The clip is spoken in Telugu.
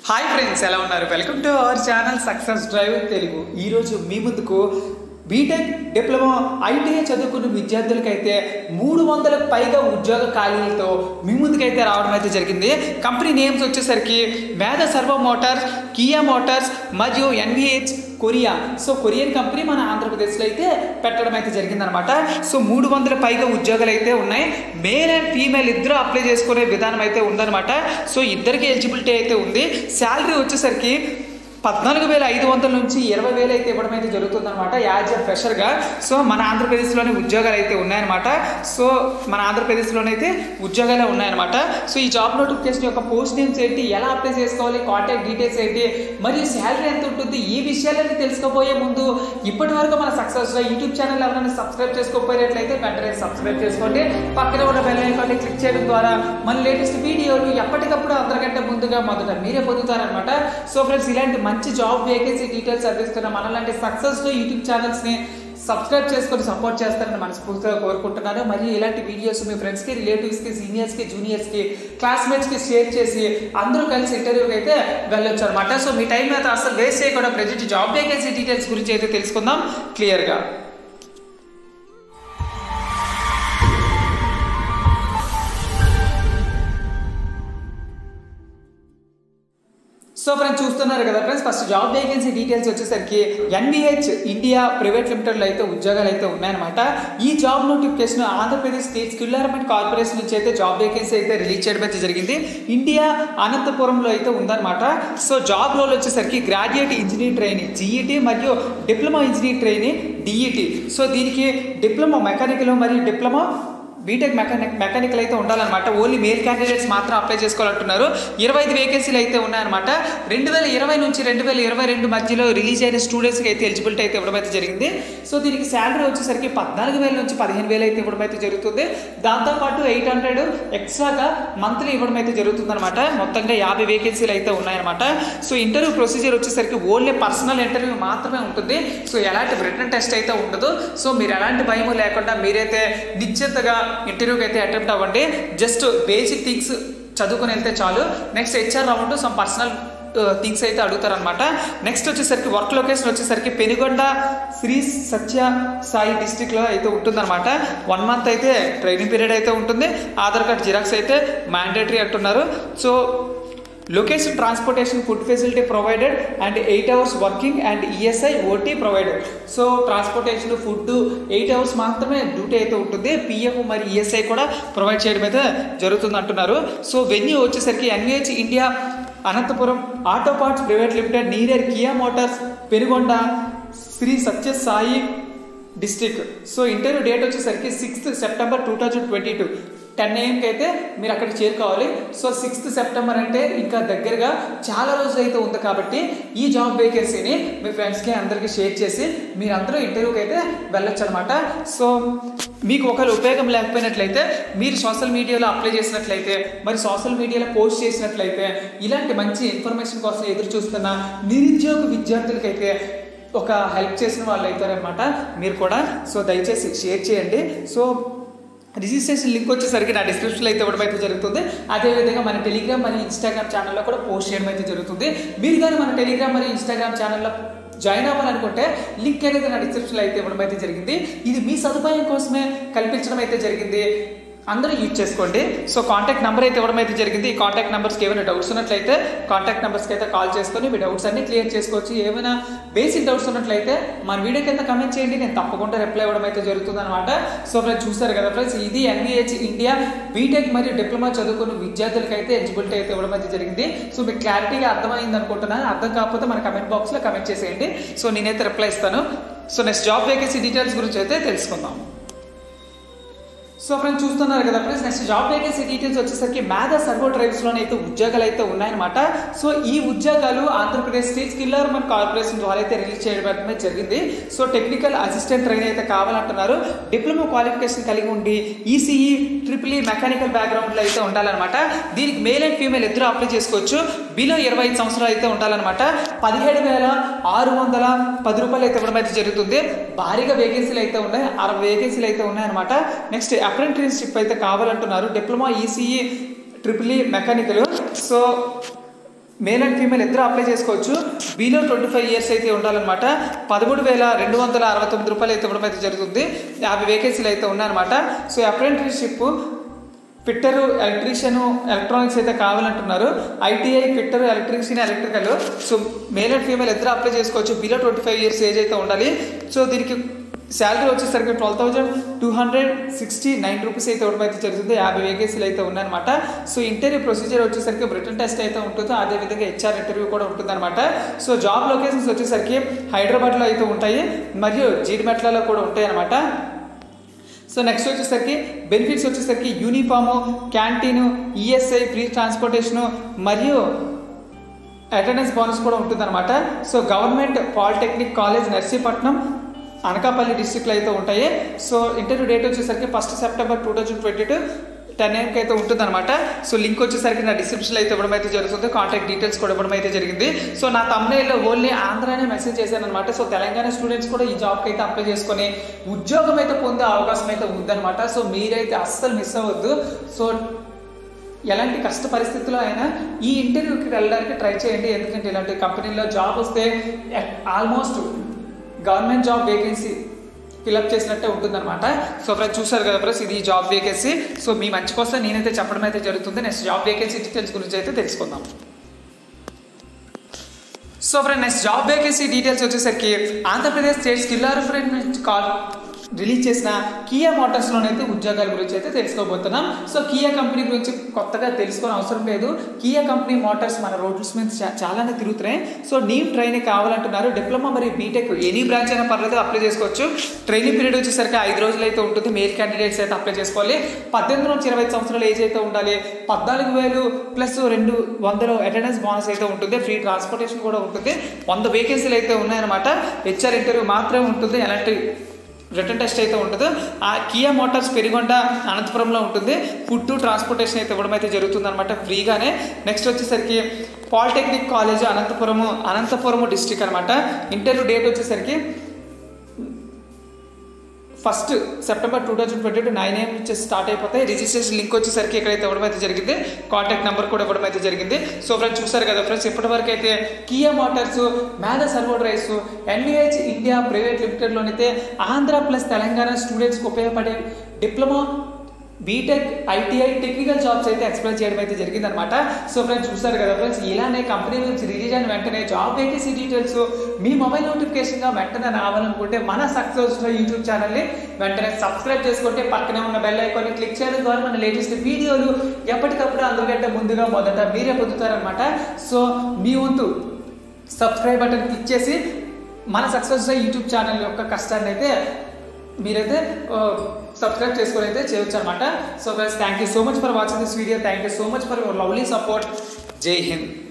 హాయ్ ఫ్రెండ్స్, ఎలా ఉన్నారు? Welcome to our channel success drive Telugu. ఈరోజు మీ ముందుకు బీటెక్, డిప్లొమా, ఐటీఐ చదువుకున్న విద్యార్థులకైతే 300కు పైగా ఉద్యోగ ఖాళీలతో మీ ముందుకైతే రావడం అయితే జరిగింది. కంపెనీ నేమ్స్ వచ్చేసరికి Medha servo motors, Kia motors మరియు NVH Korea. So Korean company మన ఆంధ్రప్రదేశ్లో అయితే పెట్టడం అయితే జరిగిందనమాట. సో 300 పైగా ఉద్యోగాలు అయితే ఉన్నాయి. మేల్ అండ్ ఫీమేల్ ఇద్దరు అప్లై చేసుకునే విధానం అయితే ఉందన్నమాట. సో ఇద్దరికి ఎలిజిబిలిటీ అయితే ఉంది. శాలరీ వచ్చేసరికి 14,500 నుంచి 20,000 అయితే ఇవ్వడం అయితే జరుగుతుందన్నమాట యాజ్ ఎ ఫ్రెషర్గా. సో మన ఆంధ్రప్రదేశ్లోనే ఉద్యోగాలు అయితే ఉన్నాయన్నమాట. సో మన ఆంధ్రప్రదేశ్లోనైతే ఉద్యోగాలే ఉన్నాయన్నమాట. సో ఈ జాబ్ నోటిఫికేషన్ యొక్క పోస్ట్ నేమ్స్ ఏంటి, ఎలా అప్లై చేసుకోవాలి, కాంటాక్ట్ డీటెయిల్స్ ఏంటి, మరియు శాలరీ ఎంత ఉంటుంది, ఈ విషయాలన్నీ తెలుసుకోబోయే ముందు ఇప్పటి వరకు మన సక్సెస్లో యూట్యూబ్ ఛానల్ ఎవరైనా సబ్స్క్రైబ్ చేసుకోకపోయినట్లయితే వెంటనే సబ్స్క్రైబ్ చేసుకోండి. పక్కన ఉన్న బెల్ ఐకాన్ని క్లిక్ చేయడం ద్వారా మన లేటెస్ట్ వీడియోలు ఎప్పటికప్పుడు అందరికంటే ముందుగా మొదట మీరే పొందుతారనమాట. సో ఫ్రెండ్స్, ఇలాంటి మంచి జాబ్ వేకెన్సీ డీటెయిల్స్ అందిస్తున్న మనలాంటి సక్సెస్లో యూట్యూబ్ ఛానల్స్ని సబ్స్క్రైబ్ చేసుకొని సపోర్ట్ చేస్తారని మనస్ఫూర్తిగా కోరుకుంటున్నాను. మరియు ఇలాంటి వీడియోస్ మీ ఫ్రెండ్స్కి, రిలేటివ్స్కి, సీనియర్స్కి, జూనియర్స్కి, క్లాస్మేట్స్కి షేర్ చేసి అందరూ కలిసి ఇంటర్వ్యూకి అయితే వెళ్ళొచ్చు అనమాట. సో మీ టైం అయితే అసలు వేస్ట్ చేయకుండా ప్రజెంట్ జాబ్ వేకెన్సీ డీటెయిల్స్ గురించి అయితే తెలుసుకుందాం క్లియర్గా. సో ఫ్రెండ్స్, చూస్తున్నారు కదా friends, first job vacancy details వచ్చేసరికి ఎన్విహెచ్ ఇండియా ప్రైవేట్ లిమిటెడ్లో అయితే ఉద్యోగాలు అయితే ఉన్నాయన్నమాట. ఈ job notification Andhra Pradesh state skill development corporation నుంచి అయితే జాబ్ వేకెన్సీ అయితే రిలీజ్ చేయడం అయితే జరిగింది. ఇండియా అనంతపురంలో అయితే ఉందన్నమాట. సో జాబ్ రోల్ వచ్చేసరికి గ్రాడ్యుయేట్ ఇంజనీర్ ట్రైనింగ్ జీఈటీ మరియు diploma engineer training DET. So దీనికి డిప్లొమా మెకానికల్ మరియు డిప్లొమా బీటెక్ మెకానికల్ అయితే ఉండాలన్నమాట. ఓన్లీ మేల్ క్యాండిడేట్స్ మాత్రం అప్లై చేసుకోవాలంటున్నారు. 25 వేకెన్సీలు అయితే ఉన్నాయన్నమాట. 2020 నుంచి 2022 మధ్యలో రిలీజ్ అయిన స్టూడెంట్స్కి అయితే ఎలిజిబిలిటీ అయితే ఇవ్వడం అయితే జరిగింది. సో దీనికి శాలరీ వచ్చేసరికి 14,000 నుంచి 15,000 అయితే ఇవ్వడం అయితే జరుగుతుంది. దాంతోపాటు 800 ఎక్స్ట్రాగా మంత్లీ ఇవ్వడం అయితే జరుగుతుంది అనమాట. మొత్తంగా 50 వేకెన్సీలు అయితే ఉన్నాయన్నమాట. సో ఇంటర్వ్యూ ప్రొసీజర్ వచ్చేసరికి ఓన్లీ పర్సనల్ ఇంటర్వ్యూ మాత్రమే ఉంటుంది. సో ఎలాంటి రిటన్ టెస్ట్ అయితే ఉండదు. సో మీరు ఎలాంటి భయం లేకుండా మీరైతే నిశ్చితగా ఇంటర్వ్యూకి అయితే అటెంప్ట్ అవ్వండి. జస్ట్ బేసిక్ థింగ్స్ చదువుకుని వెళ్తే చాలు. Next HR round some personal things అయితే అడుగుతారనమాట. నెక్స్ట్ వచ్చేసరికి వర్క్ లొకేషన్ వచ్చేసరికి పెనుగొండ శ్రీ సత్య సాయి డిస్టిక్లో అయితే ఉంటుందన్నమాట. 1 మంత్ అయితే ట్రైనింగ్ పీరియడ్ అయితే ఉంటుంది. ఆధార్ కార్డ్ జిరాక్స్ అయితే మ్యాండేటరీ అంటున్నారు. So location, transportation, food facility provided and 8 hours working and ESI OT provided. So transportation, food 8 hours మాత్రమే డ్యూటీ అయితే ఉంటుంది. పిఎఫ్ మరియు ఈఎస్ఐ కూడా ప్రొవైడ్ చేయడం అయితే జరుగుతుంది అంటున్నారు. సో వెన్యూ వచ్చేసరికి NVH India Anantapuram auto parts private limited near Kia Motors Penukonda Sri Sathya Sai district. So interview date వచ్చేసరికి 6th September 2022 10 AM అయితే మీరు అక్కడికి చేరుకోవాలి. సో 6th September అంటే ఇంకా దగ్గరగా చాలా రోజులు అయితే ఉంది. కాబట్టి ఈ జాబ్ వేకెన్సీని మీ ఫ్రెండ్స్కి అందరికీ షేర్ చేసి మీరందరూ ఇంటర్వ్యూకి అయితే వెళ్ళొచ్చు అనమాట. సో మీకు ఒకవేళ ఉపయోగం లేకపోయినట్లయితే మీరు సోషల్ మీడియాలో అప్లై చేసినట్లయితే, మరి సోషల్ మీడియాలో పోస్ట్ చేసినట్లయితే, ఇలాంటి మంచి ఇన్ఫర్మేషన్ కోసం ఎదురు చూస్తున్న నిరుద్యోగ విద్యార్థులకైతే ఒక హెల్ప్ చేసిన వాళ్ళు అవుతారనమాట మీరు కూడా. సో దయచేసి షేర్ చేయండి. సో రిజిస్ట్రేషన్ లింక్ వచ్చేసరికి నా డిస్క్రిప్షన్లో అయితే ఇవ్వడం అయితే జరుగుతుంది. అదేవిధంగా మన టెలిగ్రామ్ మరియు ఇన్స్టాగ్రామ్ ఛానల్లో కూడా పోస్ట్ చేయడం అయితే జరుగుతుంది. మీరు కానీ మన టెలిగ్రామ్ మరియు ఇన్స్టాగ్రామ్ ఛానల్లో జాయిన్ అవ్వాలనుకుంటే లింక్ అనేది నా డిస్క్రిప్షన్లో అయితే ఇవ్వడం అయితే జరిగింది. ఇది మీ సదుపాయం కోసమే కల్పించడం అయితే జరిగింది. అందరూ యూజ్ చేసుకోండి. సో కాంటాక్ట్ నెంబర్ అయితే ఇవ్వడం అయితే జరిగింది. ఈ కాంటాక్ట్ నెంబర్స్కి ఏమైనా డౌట్స్ ఉన్నట్లయితే కాంటాక్ట్ నెంబర్స్కి అయితే కాల్ చేసుకొని మీ డౌట్స్ అన్ని క్లియర్ చేసుకోవచ్చు. ఏమైనా బేసిక్ డౌట్స్ ఉన్నట్లయితే మన వీడియో కింద కమెంట్ చేయండి, నేను తప్పకుండా రిప్లై ఇవ్వడం అయితే జరుగుతుంది అనమాట. సో ఫ్రెండ్స్, చూస్తారు కదా ఫ్రెండ్స్, ఇది ఎన్విహెచ్ ఇండియా బీటెక్ మరియు డిప్లొమా చదువుకున్న విద్యార్థులకి అయితే ఎలిజిబిలిటీ అయితే ఇవ్వడం అయితే జరిగింది. సో మీకు క్లారిటీగా అర్థమైంది అనుకుంటున్నాను. అర్థం కాకపోతే మన కమెంట్ బాక్స్లో కమెంట్ చేసేయండి. సో నేనైతే రిప్లై ఇస్తాను. So next job vacancy details గురించి అయితే తెలుసుకుందాం. సో ఫ్రెండ్స్, చూస్తున్నారు కదా friends, next job vacancy details వచ్చేసరికి మేధా సర్వో డ్రైవ్స్లోనే అయితే ఉద్యోగాలు అయితే ఉన్నాయన్నమాట. సో ఈ ఉద్యోగాలు Andhra Pradesh state skill development corporation ద్వారా అయితే రిలీజ్ చేయడం జరిగింది. సో టెక్నికల్ అసిస్టెంట్ ట్రైన్ అయితే కావాలంటున్నారు. డిప్లొమా క్వాలిఫికేషన్ కలిగి ఉండి ఈసీఈ, ట్రిపుల్ ఈ మెకానికల్ బ్యాక్గ్రౌండ్లో అయితే ఉండాలన్నమాట. దీనికి మేల్ అండ్ ఫీమేల్ ఇద్దరు అప్లై చేసుకోవచ్చు. బిలో 25 సంవత్సరాలు అయితే ఉండాలన్నమాట. 17,610 రూపాయలు అయితే ఇవ్వడం అయితే జరుగుతుంది. భారీగా వేకెన్సీలు అయితే ఉన్నాయి. 60 వేకెన్సీలు అయితే ఉన్నాయన్నమాట. నెక్స్ట్ అప్రెంటిస్షిప్ అయితే కావాలంటున్నారు. Diploma ECE, triple E mechanical. So male and female ఇద్దరు అప్లై చేసుకోవచ్చు. బిలో 25 years అయితే ఉండాలన్నమాట. 13,269 రూపాయలు అయితే ఇవ్వడం అయితే జరుగుతుంది. 50 వేకెన్సీలు అయితే ఉన్నాయన్నమాట. So apprenticeship fitter, electrician, electronics అయితే కావాలంటున్నారు. ITI, fitter, electrician, electrical. So male and female ఇద్దరు అప్లై చేసుకోవచ్చు. బిలో 25 years ఏజ్ అయితే ఉండాలి. సో దీనికి శాలరీ వచ్చేసరికి 12,269 రూపీస్ అయితే ఇవ్వడం అయితే జరుగుతుంది. 50 వేకెన్సీలు అయితే ఉన్నాయన్నమాట. సో ఇంటర్వ్యూ ప్రొసీజర్ వచ్చేసరికి రిటన్ టెస్ట్ అయితే ఉంటుంది. అదేవిధంగా హెచ్ఆర్ ఇంటర్వ్యూ కూడా ఉంటుందన్నమాట. సో జాబ్ లొకేషన్స్ వచ్చేసరికి హైదరాబాద్లో అయితే ఉంటాయి మరియు జీడిమెట్లలో కూడా ఉంటాయి అన్నమాట. సో నెక్స్ట్ వచ్చేసరికి బెనిఫిట్స్ వచ్చేసరికి uniform, canteen, ESI, free transportation మరియు అటెండెన్స్ బోనస్ కూడా ఉంటుందన్నమాట. So government polytechnic college Narsipatnam, Anakapalli డిస్ట్రిక్ట్లో అయితే ఉంటాయి. సో ఇంటర్వ్యూ డేట్ వచ్చేసరికి 1 September 2022 10 AM అయితే ఉంటుందన్నమాట. సో లింక్ వచ్చేసరికి నా డిస్క్రిప్షన్లో అయితే ఇవ్వడం అయితే జరుగుతుంది. కాంటాక్ట్ డీటెయిల్స్ కూడా ఇవ్వడం అయితే జరిగింది. సో నా thumbnailలో ఓన్లీ ఆంధ్రానే మెసేజ్ చేశాను అనమాట. సో తెలంగాణ స్టూడెంట్స్ కూడా ఈ జాబ్కి అయితే అప్లై చేసుకొని ఉద్యోగం అయితే పొందే అవకాశం అయితే ఉందన్నమాట. సో మీరైతే అస్సలు మిస్ అవ్వద్దు. సో ఎలాంటి కష్ట పరిస్థితుల్లో అయినా ఈ ఇంటర్వ్యూకి వెళ్ళడానికి ట్రై చేయండి. ఎందుకంటే ఇలాంటి కంపెనీలో జాబ్ వస్తే almost government job vacancy fill up చేసినట్టే ఉంటుందన్నమాట. సో ఫ్రెండ్స్ చూసారు కదా ఫ్రెండ్స్, ఇది జాబ్ వేకెన్సీ. సో మీ మంచి కోసం నేనైతే చెప్పడం అయితే జరుగుతుంది. నెక్స్ట్ జాబ్ వేకెన్సీ డీటెయిల్స్ గురించి అయితే తెలుసుకుందాం. So friend next job vacancy details వచ్చేసరికి Andhra Pradesh state skill development release చేసిన కియా మోటార్స్లోనైతే ఉద్యోగాల గురించి అయితే తెలుసుకోబోతున్నాం. సో కియా కంపెనీ గురించి కొత్తగా తెలుసుకోని అవసరం లేదు. కియా కంపెనీ మోటార్స్ మన రోడ్స్ మీద చాలానే తిరుగుతున్నాయి. సో నీమ్ ట్రైనింగ్ కావాలంటున్నారు. డిప్లొమా మరియు బీటెక్ ఎనీ బ్రాంచ్ అయినా పర్లేదు అప్లై చేసుకోవచ్చు. ట్రైనింగ్ పీరియడ్ వచ్చేసరికి 5 రోజులు అయితే ఉంటుంది. మేల్ క్యాండిడేట్స్ అయితే అప్లై చేసుకోవాలి. 18 నుంచి 25 సంవత్సరాల ఏజ్ అయితే ఉండాలి. 14,000 ప్లస్ 200 అటెండెన్స్ బోనస్ అయితే ఉంటుంది. ఫ్రీ ట్రాన్స్పోర్టేషన్ కూడా ఉంటుంది. 100 వేకెన్సీలు అయితే ఉన్నాయన్నమాట. హెచ్ఆర్ ఇంటర్వ్యూ మాత్రమే ఉంటుంది. ఎలాంటి రిటర్న్ టెస్ట్ అయితే ఉంటుంది. ఆ కియా మోటార్స్ పెరిగొండ అనంతపురంలో ఉంటుంది. ఫుడ్ ట్రాన్స్పోర్టేషన్ అయితే ఇవ్వడం అయితే జరుగుతుంది అనమాట ఫ్రీగానే. నెక్స్ట్ వచ్చేసరికి పాలిటెక్నిక్ కాలేజ్ అనంతపురము డిస్ట్రిక్ట్ అనమాట. ఇంటర్వ్యూ డేట్ వచ్చేసరికి 1 September 2022 9 AM నుంచి స్టార్ట్ అయిపోతాయి. రిజిస్ట్రేషన్ లింక్ వచ్చేసరికి ఇక్కడైతే ఇవ్వడం అయితే జరిగింది. కాంటాక్ట్ నెంబర్ కూడా ఇవ్వడం అయితే జరిగింది. సో ఫ్రెండ్స్ చూసారు కదా ఫ్రెండ్స్, ఇప్పటివరకు అయితే Kia Motors, Medha servo drives, NVH India private లిమిటెడ్లోనైతే ఆంధ్ర ప్లస్ తెలంగాణ స్టూడెంట్స్కి ఉపయోగపడే diploma, BTech, ITI, technical jobs అయితే ఎక్స్ప్లెయిన్ చేయడం అయితే జరిగిందనమాట. సో ఫ్రెండ్స్ చూసారు కదా ఫ్రెండ్స్, ఇలానే కంపెనీ నుంచి రిలీజ్ అయిన వెంటనే జాబ్ వేకెన్సీ డీటెయిల్స్ మీ మొబైల్ నోటిఫికేషన్గా వెంటనే రావాలనుకుంటే మన సక్సెస్ యూట్యూబ్ ఛానల్ని వెంటనే సబ్స్క్రైబ్ చేసుకుంటే పక్కనే ఉన్న బెల్ ఐకాన్ని క్లిక్ చేయడం ద్వారా మన లేటెస్ట్ వీడియోలు ఎప్పటికప్పుడు అందుకంటే ముందుగా మొదట మీరే పొందుతారనమాట. సో మీ వంతు సబ్స్క్రైబ్ బటన్ క్లిక్ చేసి మన సక్సెస్ యూట్యూబ్ ఛానల్ యొక్క కష్టాన్ని అయితే మీరైతే సబ్స్క్రైబ్ చేసుకొని అయితే చేయొచ్చు అనమాట. So friends thank you so much for watching this video. Thank you so much for your lovely support. జై హింద్.